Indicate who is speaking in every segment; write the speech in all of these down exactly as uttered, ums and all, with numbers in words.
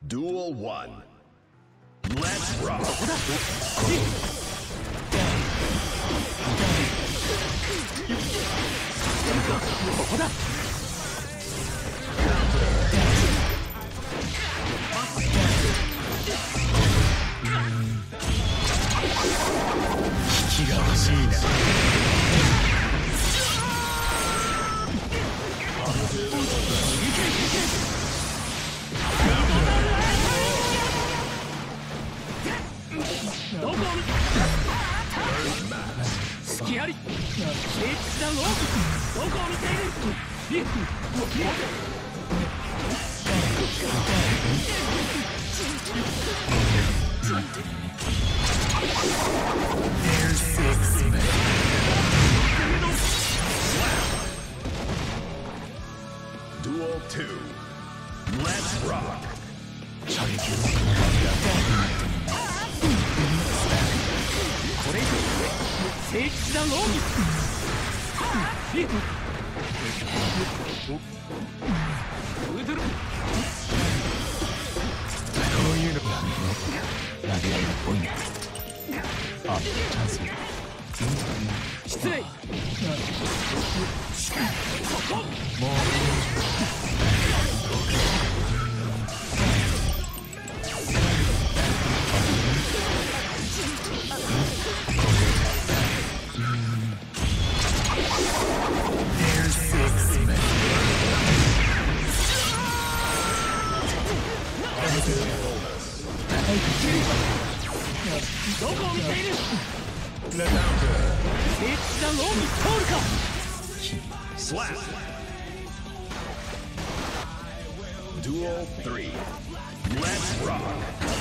Speaker 1: Duel one. Let's rock. Duel two. Let's rock. Slap. Duel three. Let's rock.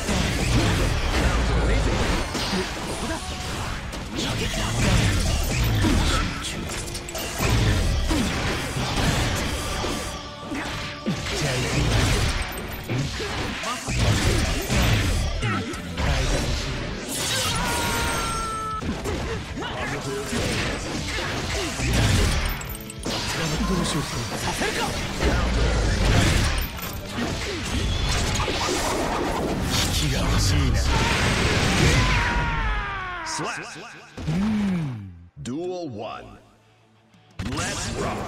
Speaker 1: Slap. Duel one. Let's rock.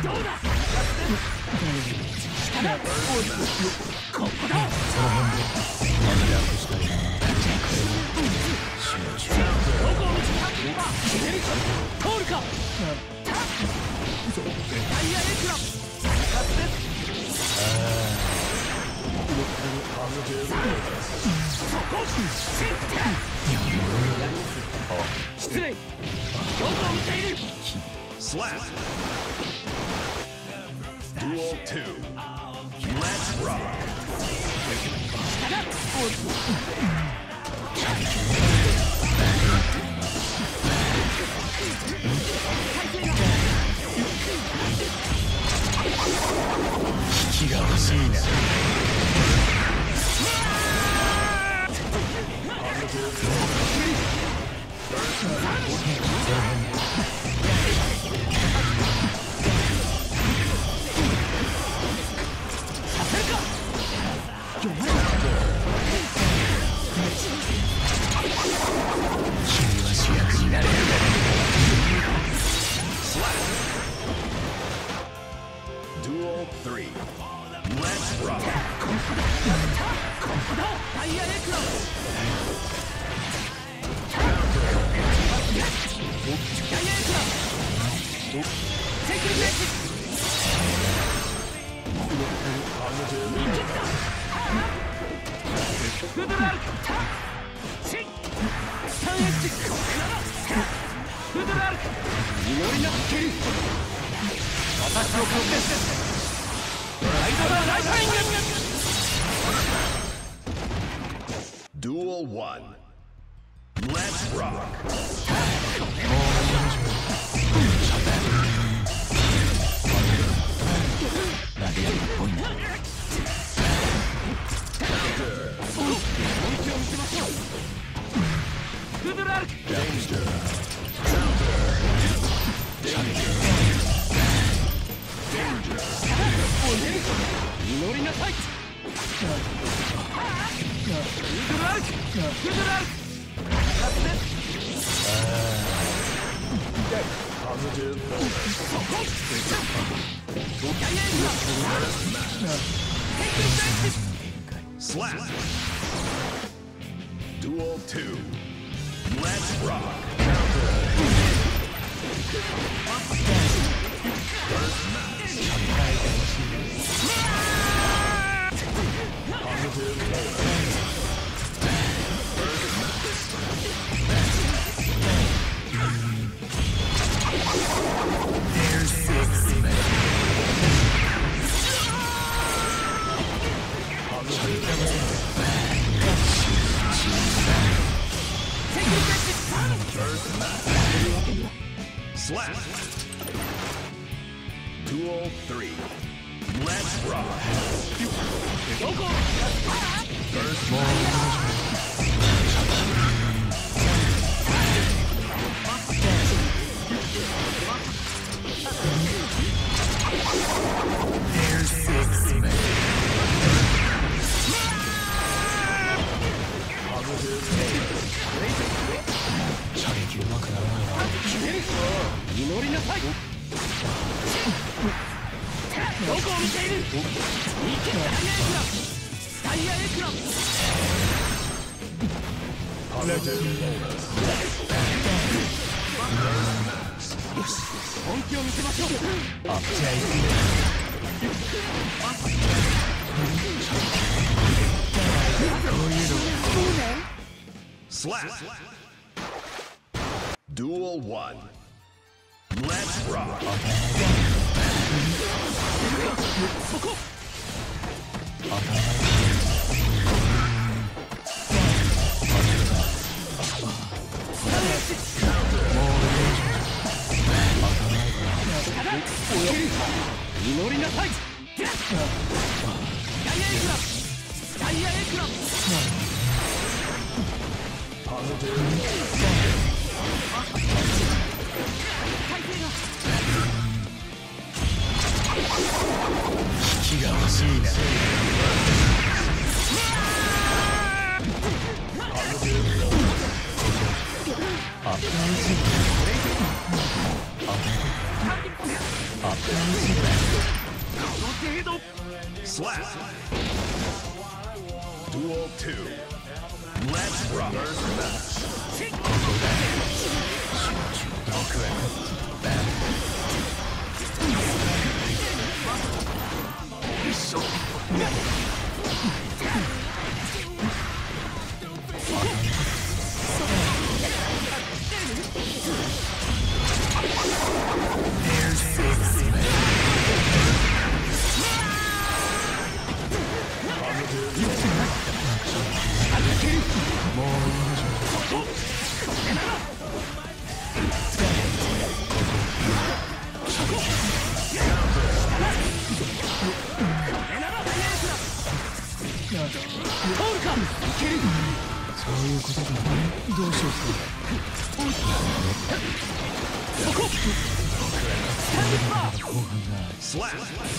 Speaker 1: Slap. Duel two. Let's rock. Duel three. Let's rock. Duel one. Let's rock. Danger. Danger. 乗りなさい。
Speaker 2: ドルアルクフードルアルクラスです。
Speaker 1: Positive bonus. Slap. Duel two. Let's rock. First match. Positive bonus.
Speaker 3: There's six men.
Speaker 1: Slap. Duel three. Let's rock. First match.
Speaker 3: There's six men.
Speaker 1: Slap. Duel one. Let's rock. Slap. Duel two. Let's rock. First
Speaker 3: There's six men.
Speaker 1: Slap.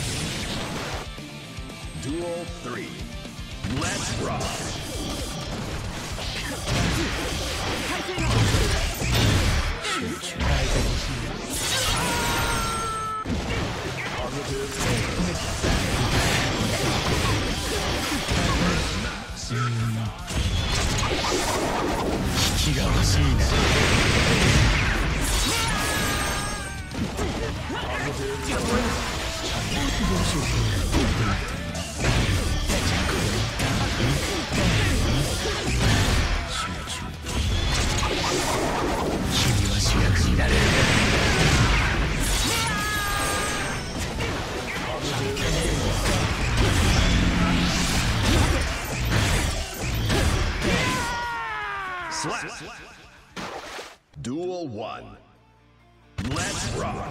Speaker 1: Duel three. Let's rock. Slap. Duel one. Let's rock.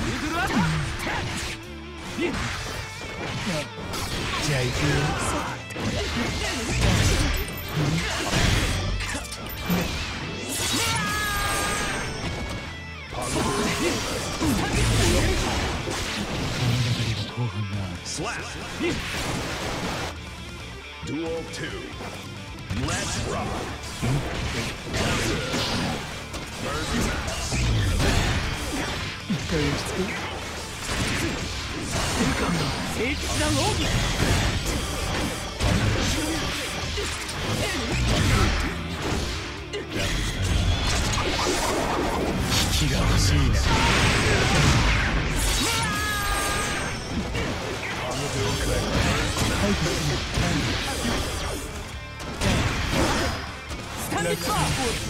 Speaker 2: グルアタック。
Speaker 3: じゃあ行くよ。
Speaker 1: Slap. Duel two. Let's rock. First match.
Speaker 3: 一回落ち着く。
Speaker 2: 聖騎士団奥義。
Speaker 3: 気が欲しいな。
Speaker 2: スタンディッパー。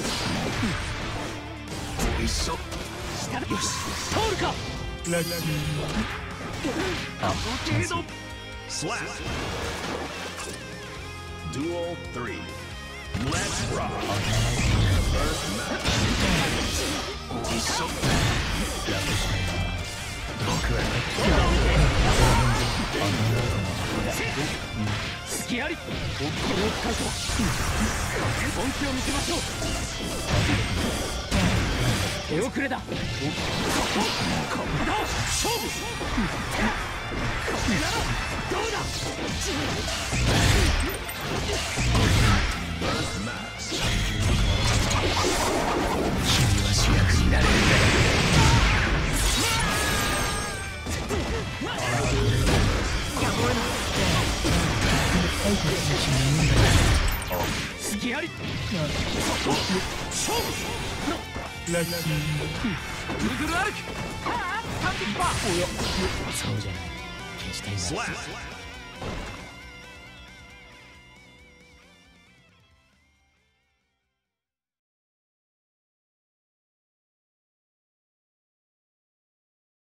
Speaker 3: 一緒。
Speaker 2: 下だ。よし、通るか。
Speaker 3: ラッキー。
Speaker 2: あ、けど。
Speaker 1: Slap. Duel three. Let's rock. First match.
Speaker 3: 一緒。僕は
Speaker 2: 隙あり。これを使うと本気を見せましょう。手遅れだ。ここだ。勝負。これならどうだ。
Speaker 1: First match.
Speaker 3: 君は主役になれるんだ。
Speaker 2: 隙あり。勝負。
Speaker 3: ラッキー。
Speaker 2: ぐるぐる歩き。はあ、スタンディッパー。
Speaker 3: そうじゃない。決していない。
Speaker 1: Slap.